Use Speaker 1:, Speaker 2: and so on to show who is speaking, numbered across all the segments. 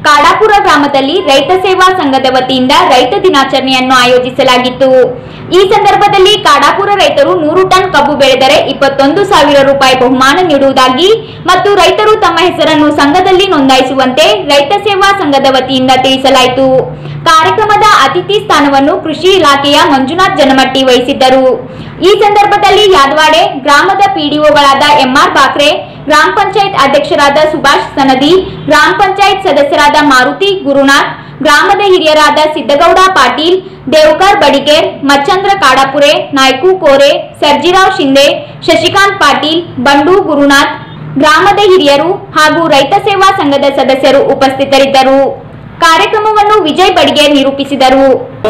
Speaker 1: ಕಾಡಾಪುರ ಗ್ರಾಮದಲ್ಲಿ ರೈತ ಸೇವಾ ಸಂಘದ ವತಿಯಿಂದ ರೈತ ದಿನಾಚರಣೆಯನ್ನು ಆಯೋಜಿಸಲಾಗಿತ್ತು। ಈ ಸಂದರ್ಭದಲ್ಲಿ ಕಾಡಾಪುರ ರೈತರು 100 ಟನ್ ಕಬ್ಬು ಬೆಳೆದರೆ 21,000 ರೂಪಾಯಿ ಬಹುಮಾನ ನೀಡುವುದಾಗಿ ಮತ್ತು ರೈತರು ತಮ್ಮ ಹೆಸರನ್ನು ಸಂಘದಲ್ಲಿ ನೋಂದಾಯಿಸುವಂತೆ ರೈತ ಸೇವಾ ಸಂಘದ ವತಿಯಿಂದ ತಿಳಿಸಲಾಯಿತು। ಕಾರ್ಯಕ್ರಮದ ಅತಿಥಿ ಸ್ಥಾನವನ್ನು ಕೃಷಿ ಇಲಾಖೆಯ ಮಂಜುನಾಥ್ ಜನಮಟ್ಟಿ ವಹಿಸಿದ್ದರು। ಈ ಸಂದರ್ಭದಲ್ಲಿ ಯಾದವಾಡೆ ಗ್ರಾಮದ ಪಿಡಿಒಗಳಾದ ಎಂಆರ್ ಬಾಕ್ರೆ, ಗ್ರಾಮ ಪಂಚಾಯತ್ ಅಧ್ಯಕ್ಷರಾದ ಸುಭಾಷ್ ಸನದಿ, ಗ್ರಾಮ ಪಂಚಾಯತ್ ಸದಸ್ಯರಾದ ಮಾರುತಿ ಗುರುನಾಥ್, ಗ್ರಾಮದ ಹಿರಿಯರಾದ ಸಿದ್ದಗೌಡ ಪಾಟೀಲ್, ದೇವಕರ್ ಬಡಿಗೇರ್, ಮಚ್ಚಂದ್ರ ಕಾಡಾಪುರೆ, ನಾಯ್ಕು ಕೋರೆ, ಸರ್ಜಿರಾವ್ ಶಿಂದೆ, ಶಶಿಕಾಂತ್ ಪಾಟೀಲ್, ಬಂಡು ಗುರುನಾಥ್, ಗ್ರಾಮದ ಹಿರಿಯರು ಹಾಗೂ ರೈತ ಸೇವಾ ಸಂಘದ ಸದಸ್ಯರು ಉಪಸ್ಥಿತರಿದ್ದರು। ಕಾರ್ಯಕ್ರಮವನ್ನು ವಿಜಯ್ ಬಡಿಗೇರ್ ನಿರೂಪಿಸಿದರು।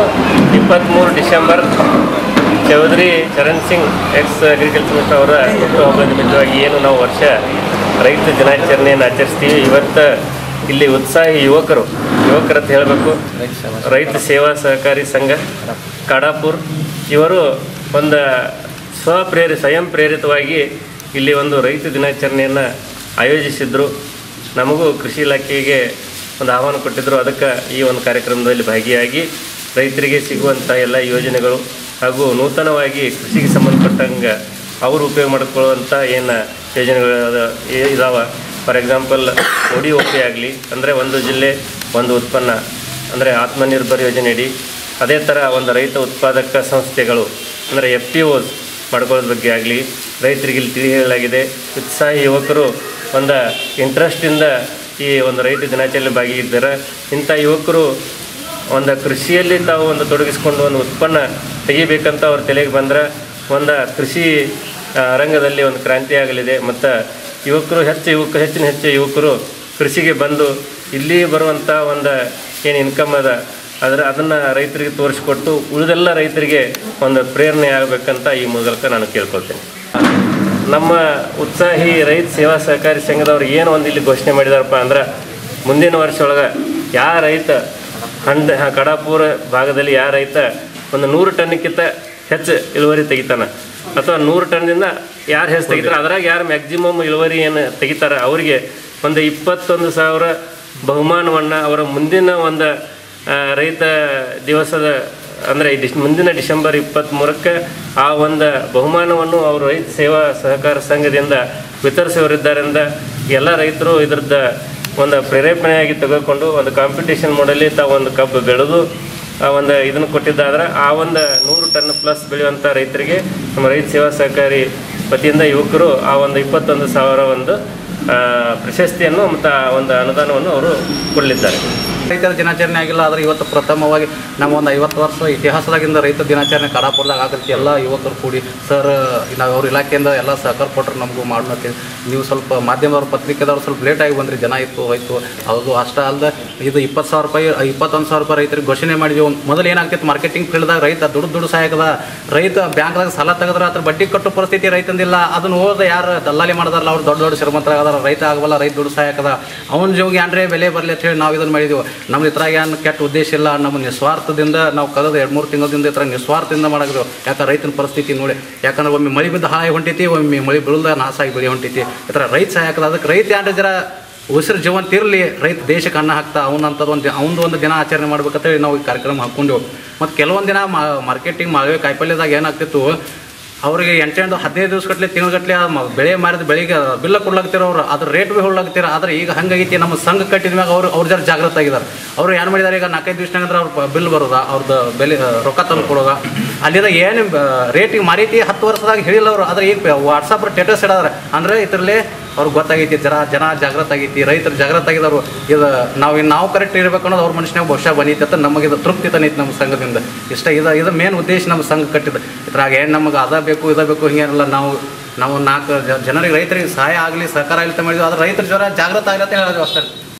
Speaker 2: 23 December Chaudhary Charan Singh ex agriculture minister ಅವರ ಹುಟ್ಟುಹಬ್ಬ ನಿಮಿತ್ತವಾಗಿ ಏನು ನಾವು ವರ್ಷ ರೈತ ದಿನಾಚರಣೆಯನ್ನು ಆಚರಿಸ್ತೀವಿ। ಇವತ್ತು ಇಲ್ಲಿ ಉತ್ಸಾಹಿ ಯುವಕರಂತ ಹೇಳಬೇಕು, ರೈತ ಸೇವಾ ಸಹಕಾರಿ ಸಂಘ ಕಾಡಾಪುರ್ ಇವರು ಒಂದು ಸ್ವಯಂ ಪ್ರೇರಿತವಾಗಿ ಇಲ್ಲಿ ಒಂದು ರೈತ ದಿನಾಚರಣೆಯನ್ನು ಆಯೋಜಿಸಿದ್ರು। ನಮಗೂ ಕೃಷಿ ಇಲಾಖೆಗೆ ಒಂದು ಆಹ್ವಾನ ಕೊಟ್ಟಿದ್ದರು। ಅದಕ್ಕೆ ಈ ಒಂದು ಕಾರ್ಯಕ್ರಮದಲ್ಲಿ ಭಾಗಿಯಾಗಿ ರೈತರಿಗೆ ಸಿಗುವಂಥ ಎಲ್ಲ ಯೋಜನೆಗಳು ಹಾಗೂ ನೂತನವಾಗಿ ಕೃಷಿಗೆ ಸಂಬಂಧಪಟ್ಟಂಗೆ ಅವರು ಉಪಯೋಗ ಮಾಡಿಕೊಳ್ಳುವಂಥ ಏನು ಯೋಜನೆಗಳು ಇದಾವೆ। ಫಾರ್ ಎಕ್ಸಾಂಪಲ್ ODOP ಆಗಲಿ, ಅಂದರೆ ಒಂದು ಜಿಲ್ಲೆ ಒಂದು ಉತ್ಪನ್ನ, ಅಂದರೆ ಆತ್ಮನಿರ್ಭರ್ ಯೋಜನೆಯಡಿ, ಅದೇ ಥರ ಒಂದು ರೈತ ಉತ್ಪಾದಕ ಸಂಸ್ಥೆಗಳು ಅಂದರೆ FPOs ಮಾಡ್ಕೊಳ್ಳೋದ್ರ ಬಗ್ಗೆ ಆಗಲಿ ರೈತರಿಗೆ ಇಲ್ಲಿ ತಿಳಿ ಹೇಳಲಾಗಿದೆ। ಉತ್ಸಾಹಿ ಯುವಕರು ಒಂದು ಇಂಟ್ರೆಸ್ಟಿಂದ ಈ ಒಂದು ರೈತ ದಿನಾಚರಣೆ ಭಾಗಿಯಿದ್ದಾರೆ। ಇಂಥ ಯುವಕರು ಒಂದು ಕೃಷಿಯಲ್ಲಿ ತಾವು ಒಂದು ತೊಡಗಿಸ್ಕೊಂಡು ಒಂದು ಉತ್ಪನ್ನ ತೆಗಿಬೇಕಂತ ಅವ್ರ ತಲೆಗೆ ಬಂದರೆ ಒಂದು ಕೃಷಿ ರಂಗದಲ್ಲಿ ಒಂದು ಕ್ರಾಂತಿ ಆಗಲಿದೆ ಮತ್ತು ಹೆಚ್ಚಿನ ಯುವಕರು ಕೃಷಿಗೆ ಬಂದು ಇಲ್ಲಿ ಬರುವಂಥ ಒಂದು ಏನು ಇನ್ಕಮ್ ಅದನ್ನು ರೈತರಿಗೆ ತೋರಿಸ್ಕೊಟ್ಟು ಉಳಿದೆಲ್ಲ ರೈತರಿಗೆ ಒಂದು ಪ್ರೇರಣೆ ಆಗಬೇಕಂತ ಈ ಮೂಲಕ ನಾನು ಕೇಳ್ಕೊಳ್ತೇನೆ। ನಮ್ಮ ಉತ್ಸಾಹಿ ರೈತ ಸೇವಾ ಸಹಕಾರಿ ಸಂಘದವ್ರು ಏನು ಒಂದು ಇಲ್ಲಿ ಘೋಷಣೆ ಮಾಡಿದಾರಪ್ಪ ಅಂದ್ರೆ, ಮುಂದಿನ ವರ್ಷ ಒಳಗೆ ಯಾವ ರೈತ ಕಾಡಾಪುರ ಭಾಗದಲ್ಲಿ ಯಾವ ರೈತ ಒಂದು 100 ಟನ್ನಿಕ್ಕಿಂತ ಹೆಚ್ಚು ಇಳುವರಿ ತೆಗಿತಾನೆ ಅಥವಾ 100 ಟನ್ನಿಂದ ಯಾರು ಹೆಚ್ಚು ತೆಗಿತಾರೆ ಅದ್ರಾಗ ಯಾರು ಮ್ಯಾಕ್ಸಿಮಮ್ ಇಳುವರಿ ಏನು ತೆಗಿತಾರೆ ಅವರಿಗೆ ಒಂದು 21,000 ಬಹುಮಾನವನ್ನು ಅವರ ಮುಂದಿನ ಒಂದು ರೈತ ದಿವಸದ ಅಂದರೆ ಮುಂದಿನ ಡಿಸೆಂಬರ್ 23ಕ್ಕೆ ಆ ಒಂದು ಬಹುಮಾನವನ್ನು ಅವರು ರೈತ ಸೇವಾ ಸಹಕಾರ ಸಂಘದಿಂದ ವಿತರಿಸುವರಿದ್ದರಿಂದ ಎಲ್ಲ ರೈತರು ಇದ್ರದ್ದು ಒಂದು ಪ್ರೇರೇಪಣೆಯಾಗಿ ತೆಗೆದುಕೊಂಡು ಒಂದು ಕಾಂಪಿಟೇಷನ್ ಮೋಡಲ್ಲಿ ತಾವು ಒಂದು ಕಬ್ಬು ಬೆಳೆದು ಒಂದು ಇದನ್ನು ಕೊಟ್ಟಿದ್ದಾದ್ರೆ ಆ ಒಂದು 100 ಟನ್ ಪ್ಲಸ್ ಬೆಳೆಯುವಂಥ ರೈತರಿಗೆ ನಮ್ಮ ರೈತ ಸೇವಾ ಸಹಕಾರಿ ವತಿಯಿಂದ ಯುವಕರು ಆ ಒಂದು 21,000 ಒಂದು ಪ್ರಶಸ್ತಿಯನ್ನು ಮತ್ತು ಒಂದು ಅನುದಾನವನ್ನು ಅವರು ಕೊಡಲಿದ್ದಾರೆ।
Speaker 3: ರೈತರ ದಿನಾಚರಣೆ ಆಗಿಲ್ಲ, ಆದರೆ ಇವತ್ತು ಪ್ರಥಮವಾಗಿ ನಮ್ಮ ಒಂದು 50 ವರ್ಷ ಇತಿಹಾಸದಾಗಿಂದ ರೈತ ದಿನಾಚರಣೆ ಕಾಡಾಪುರದಾಗ ಆಗತ್ತೆ। ಎಲ್ಲ ಯುವಕರು ಕೂಡಿ ಸರ್ ನಾವು ಅವ್ರ ಇಲಾಖೆಯಿಂದ ಎಲ್ಲ ಸಹಕಾರ ಕೊಟ್ಟರು ನಮಗೂ ಮಾಡೋಣ। ನೀವು ಸ್ವಲ್ಪ ಮಾಧ್ಯಮದವ್ರ ಪತ್ರಿಕೆದವ್ರು ಸ್ವಲ್ಪ ಲೇಟಾಗಿ ಬಂದ್ರಿ, ಜನ ಇತ್ತು ಹೋಯ್ತು ಅದು ಅಷ್ಟೇ ಅಲ್ಲದೆ ಇದು 20,000 ರೂಪಾಯಿ 21,000 ರೂಪಾಯಿ ರೈತರಿಗೆ ಘೋಷಣೆ ಮಾಡಿದೆವು। ಮೊದಲು ಏನಾಗ್ತಿತ್ತು ಮಾರ್ಕೆಟಿಂಗ್ ಫೀಲ್ಡ್ದಾಗ ರೈತ ದುಡ್ಡು ಸಹಾಯಕದ ರೈತ ಬ್ಯಾಂಕ್ದಾಗ ಸಾಲ ತೆಗೆದ್ರೆ ಅದ್ರ ಬಡ್ಡಿ ಕಟ್ಟೋ ಪರಿಸ್ಥಿತಿ ರೈತಂದಿಲ್ಲ। ಅದನ್ನು ಹೋದ ಯಾರು ದಲ್ಲಾಳಿ ಮಾಡಿದಾರಲ್ಲ ಅವ್ರು ದೊಡ್ಡ ಶ್ರೀಮಂತರಾಗದಾರ, ರೈತ ಆಗಬಲ್ಲ, ರೈತ ದುಡ್ಡು ಸಹಾಯಕದ ಅವನ ಜೀವಿಗೆ ಏನ್ರೇ ಬೆಲೆ ಬರಲಿ ಅಂತ ಹೇಳಿ ನಾವು ಇದನ್ನು ಮಾಡಿದೆವು। ನಮ್ಮ ಇದ್ರಾಗ ಏನು ಕೆಟ್ಟ ಉದ್ದೇಶ ಇಲ್ಲ, ನಮ್ಮ ನಿಸ್ವಾರ್ಥದಿಂದ ನಾವು ಕಳೆದ 2-3 ತಿಂಗಳಿಂದ ಇತರ ನಿಸ್ವಾರ್ಥದಿಂದ ಮಾಡಿದ್ರು। ಯಾಕಂದ್ರೆ ರೈತನ ಪರಿಸ್ಥಿತಿ ನೋಡಿ, ಯಾಕಂದ್ರೆ ಒಮ್ಮೆ ಮಳೆ ಬಿದ್ದು ಹಾಳಾಗಿ ಹೊಂಟೈತಿ, ಒಮ್ಮೆ ಮಳೆ ಬೀಳದ ನಾಸಾಗಿ ಬೆಳೆ ಹೊಂಟೈತಿ, ಈ ಥರ ರೈತ ಸಹಾಯಕದ ಅದಕ್ಕೆ ರೈತ ಏನ್ರ ಜರ ಉಸಿರು ಜೀವಂತ ಇರಲಿ, ರೈತ ದೇಶಕ್ಕೆ ಅನ್ನ ಹಾಕ್ತಾ ಅವನಂಥದ್ದು ಒಂದು ದಿನ ಆಚರಣೆ ಮಾಡ್ಬೇಕಂತೇಳಿ ನಾವು ಈ ಕಾರ್ಯಕ್ರಮ ಹಾಕ್ಕೊಂಡೆವು। ಮತ್ತು ಕೆಲವೊಂದು ದಿನ ಮಾರ್ಕೆಟಿಂಗ್ ಮಾವೇ ಕಾಯಿಪಲ್ಯದಾಗ ಏನಾಗ್ತಿತ್ತು, ಅವರಿಗೆ 8-15 ದಿವಸ ಗಟ್ಟಲೆ ತಿಂಗಳಗಟ್ಟಲೆ ಬೆಳೆ ಮಾರಿದ ಬೆಳೆಗೆ ಬಿಲ್ಲ ಕೊಡ್ಲಾಗ್ತಿರೋರು, ಅದ್ರ ರೇಟ್ ಭೀ ಹೊಡ್ಲಾಗ್ತಿರ। ಆದರೆ ಈಗ ಹಂಗಾಗೈತಿ, ನಮ್ಮ ಸಂಘ ಕಟ್ಟಿದ ಮ್ಯಾಗ ಅವ್ರು ಜರ ಜಾಗೃತ ಆಗಿದ್ದಾರೆ। ಅವರು ಏನು ಮಾಡಿದ್ದಾರೆ, ಈಗ 4-5 ದಿವಸನಾಗಂದ್ರೆ ಅವ್ರು ಬಿಲ್ ಬರೋದ, ಅವ್ರದ್ದು ಬೆಲೆ ರೊಕ್ಕ ತಂದು ಕೊಡೋದ, ಅಲ್ಲಿಂದ ಏನು ರೇಟಿಗೆ ಮಾರೈತಿ 10 ವರ್ಷದಾಗ ಹೇಳಿಲ್ಲ ಅವರು, ಆದರೆ ಈಗ ವಾಟ್ಸಪ್ ಸ್ಟೇಟಸ್ ಇಡೋದ್ರೆ ಅಂದರೆ ಇದರಲ್ಲಿ ಅವ್ರಿಗೆ ಗೊತ್ತಾಗೈತಿ, ಜನ ಜಾಗೃತ ಆಗೈತಿ, ರೈತರು ಜಾಗೃತ ಆಗಿದವರು। ಇದು ನಾವು ಕರೆಕ್ಟ್ ಇರಬೇಕು ಅನ್ನೋದು ಅವ್ರ ಮನುಷ್ಯನಾಗ ಭವಿಷ್ಯ ಬಂದೈತಿ ಅಂತ ನಮಗೆ ಇದು ತೃಪ್ತಿ ತಂದೈತಿ ನಮ್ಮ ಸಂಘದಿಂದ। ಇದು ಮೇನ್ ಉದ್ದೇಶ ನಮ್ಮ ಸಂಘ ಕಟ್ಟಿದ್ದು। ಇದ್ರಾಗ ಏನು ನಮಗೆ ಅದ ಬೇಕು ಇದ ಬೇಕು ಹಿಂಗೇನಿಲ್ಲ, ನಾವು 4 ಜನರಿಗೆ ರೈತರಿಗೆ ಸಹಾಯ ಆಗಲಿ ಸಹಕಾರ ಆಗಲಿ ಅಂತ ಮಾಡಿದ್ವಿ, ಆದರೆ ರೈತರ ಜ್ವರ ಜಾಗೃತ ಆಗಲಿ ಅಂತ ಹೇಳೋದು ಅಷ್ಟೇ।